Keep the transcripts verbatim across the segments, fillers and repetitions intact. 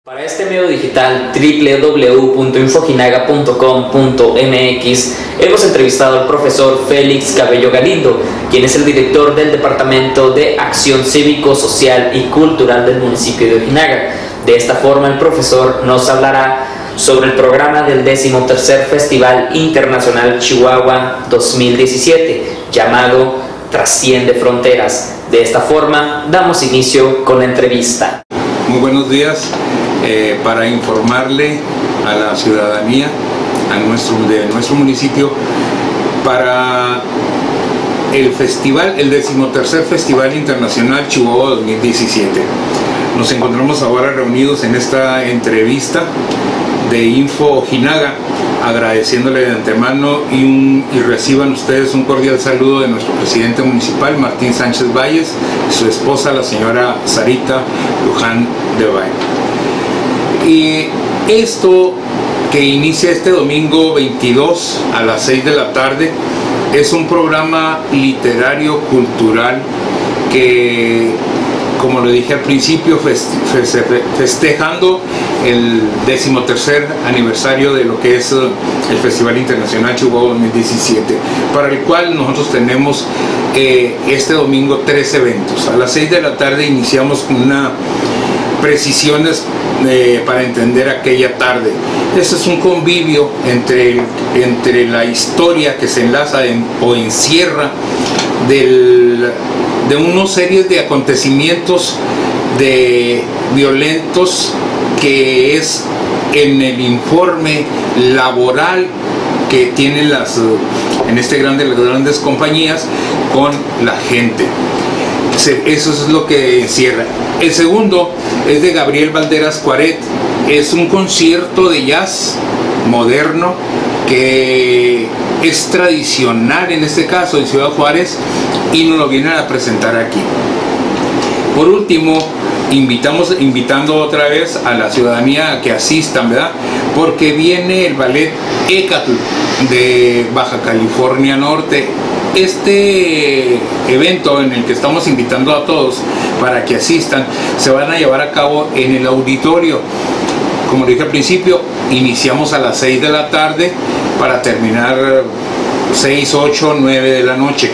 Para este medio digital doble u doble u doble u punto infojinaga punto com punto m x hemos entrevistado al profesor Félix Cabello Galindo, quien es el director del Departamento de Acción Cívico, Social y Cultural del municipio de Ojinaga. De esta forma, el profesor nos hablará sobre el programa del decimotercer Festival Internacional Chihuahua dos mil diecisiete, llamado Trasciende Fronteras. De esta forma, damos inicio con la entrevista. Muy buenos días. Eh, para informarle a la ciudadanía a nuestro, de nuestro municipio para el festival, el decimotercer Festival Internacional Chihuahua dos mil diecisiete. Nos encontramos ahora reunidos en esta entrevista de Info Ojinaga, agradeciéndole de antemano y, un, y reciban ustedes un cordial saludo de nuestro presidente municipal, Martín Sánchez Valles, y su esposa, la señora Sarita Luján de Valle. Y esto que inicia este domingo veintidós a las seis de la tarde es un programa literario cultural que, como lo dije al principio, festejando el decimotercer aniversario de lo que es el Festival Internacional Chihuahua dos mil diecisiete, para el cual nosotros tenemos eh, este domingo tres eventos. A las seis de la tarde iniciamos con una precisiones eh, para entender aquella tarde. Este es un convivio entre, entre la historia que se enlaza en, o encierra del, de unos series de acontecimientos de violentos que es en el informe laboral que tienen las, en este grande, las grandes compañías con la gente. Eso es lo que encierra. El segundo es de Gabriel Valderas Cuaret. Es un concierto de jazz moderno que es tradicional en este caso en Ciudad Juárez y nos lo vienen a presentar aquí. Por último, invitamos, invitando otra vez a la ciudadanía a que asistan, ¿verdad? Porque viene el ballet Écatl de Baja California Norte. Este evento en el que estamos invitando a todos para que asistan se van a llevar a cabo en el auditorio. Como dije al principio, iniciamos a las seis de la tarde para terminar seis, ocho, nueve de la noche.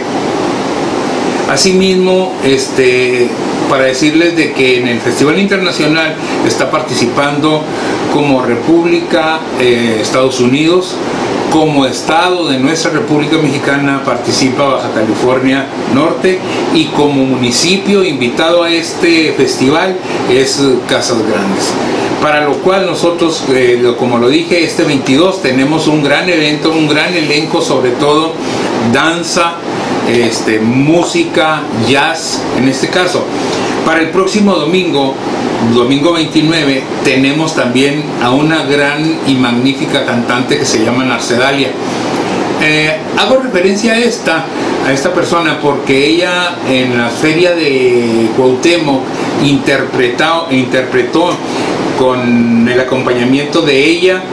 Asimismo, este, para decirles de que en el Festival Internacional está participando como República eh, Estados Unidos. Como estado de nuestra República Mexicana participa Baja California Norte y como municipio invitado a este festival es Casas Grandes. Para lo cual nosotros, eh, como lo dije, este veintidós tenemos un gran evento, un gran elenco, sobre todo danza, este, música, jazz en este caso. Para el próximo domingo, domingo veintinueve, tenemos también a una gran y magnífica cantante que se llama Narcedalia. Eh, hago referencia a esta, a esta persona porque ella en la feria de Cuauhtémoc interpretó, interpretó con el acompañamiento de ella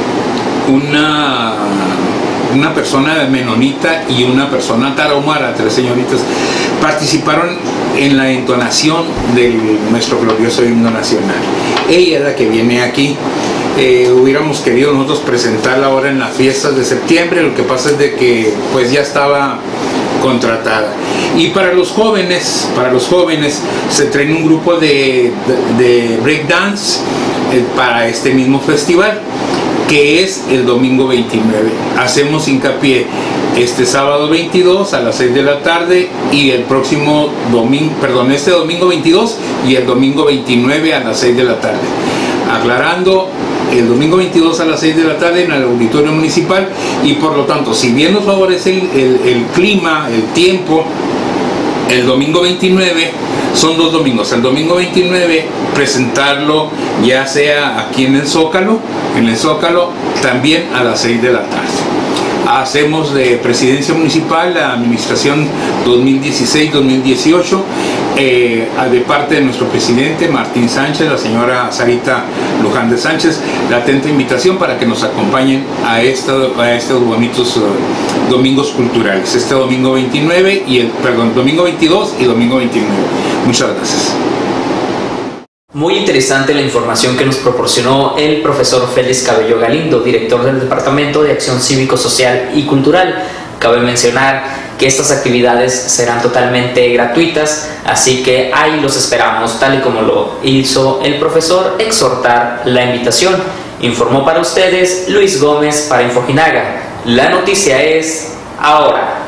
una... una persona menonita y una persona tarahumara, tres señoritas, participaron en la entonación de nuestro glorioso himno nacional. Ella es la que viene aquí. Eh, hubiéramos querido nosotros presentarla ahora en las fiestas de septiembre, lo que pasa es de que pues ya estaba contratada. Y para los jóvenes, para los jóvenes se trae un grupo de, de, de breakdance eh, para este mismo festival, que es el domingo veintinueve. Hacemos hincapié este sábado veintidós a las seis de la tarde y el próximo domingo, perdón, este domingo veintidós y el domingo veintinueve a las seis de la tarde. Aclarando, el domingo veintidós a las seis de la tarde en el auditorio municipal y por lo tanto, si bien nos favorece el, el, el clima, el tiempo, el domingo veintinueve son dos domingos. El domingo veintinueve presentarlo ya sea aquí en el Zócalo, en el Zócalo también a las seis de la tarde. Hacemos de Presidencia Municipal la administración dos mil dieciséis dos mil dieciocho eh, de parte de nuestro presidente Martín Sánchez, la señora Sarita Luján de Sánchez, la atenta invitación para que nos acompañen a, esta, a estos bonitos uh, domingos culturales, este domingo veintinueve y el, perdón, domingo veintidós y domingo veintinueve. Muchas gracias. Muy interesante la información que nos proporcionó el profesor Félix Cabello Galindo, director del Departamento de Acción Cívico-Social y Cultural. Cabe mencionar que estas actividades serán totalmente gratuitas, así que ahí los esperamos, tal y como lo hizo el profesor, exhortar la invitación. Informó para ustedes Luis Gómez para Infojinaga. La noticia es ahora.